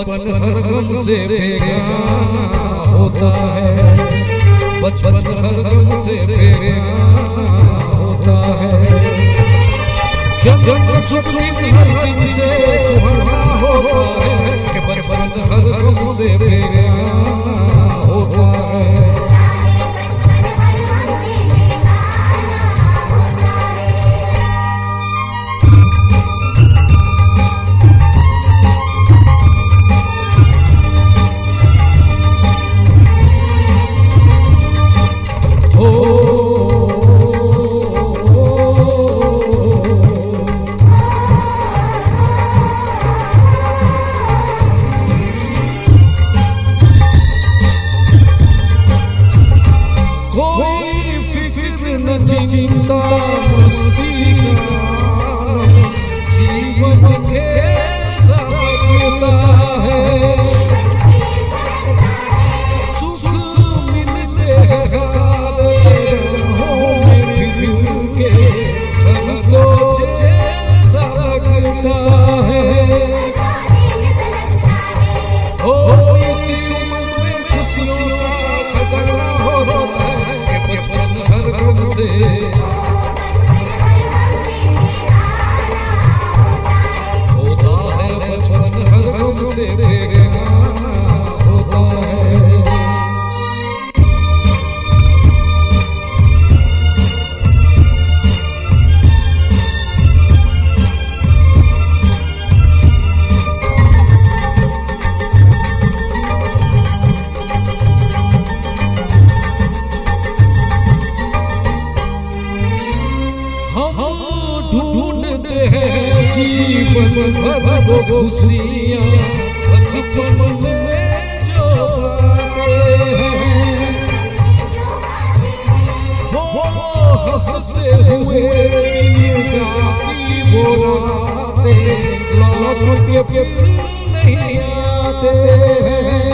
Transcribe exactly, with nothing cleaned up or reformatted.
बचपन हर गम से बेगाना होता है, बचपन हर गम से बेगाना होता है। जब जब सुख हर दिन से सुहाना होता है कि बचपन हर गम से बेगाना होता है। चिंता मस्ती का जीवन खेल सकता है, सुख मिलते हैं सारे के धन तो जैसा लगता है। ओ इसी उम्र में खुशियों का खजाना होता है, बचपन हर गम से होता है, बचपन हर गम से बेगाना होता है। ढूंढते हैं जीवन भर वो खुशियाँ बचपन में जो पाते हैं, वो हंसते हुए वो रातें लौट के फिर नहीं आते हैं।